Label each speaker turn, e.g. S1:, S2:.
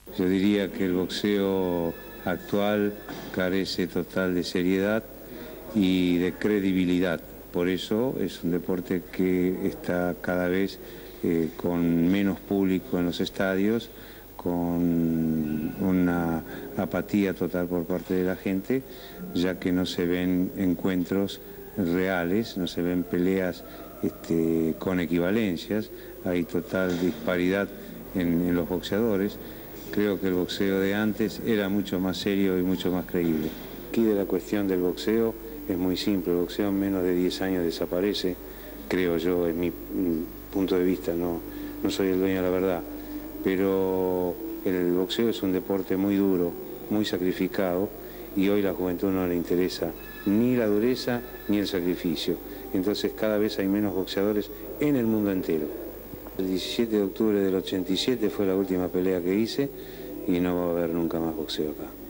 S1: Yo diría que el boxeo actual carece total de seriedad y de credibilidad. Por eso es un deporte que está cada vez con menos público en los estadios, con una apatía total por parte de la gente, ya que no se ven encuentros reales, no se ven peleas con equivalencias, hay total disparidad en los boxeadores. Creo que el boxeo de antes era mucho más serio y mucho más creíble. Aquí de la cuestión del boxeo es muy simple, el boxeo en menos de 10 años desaparece, creo yo, en mi punto de vista, no soy el dueño de la verdad, pero el boxeo es un deporte muy duro, muy sacrificado, y hoy la juventud no le interesa ni la dureza ni el sacrificio. Entonces cada vez hay menos boxeadores en el mundo entero. El 17 de octubre del 87 fue la última pelea que hice y no va a haber nunca más boxeo acá.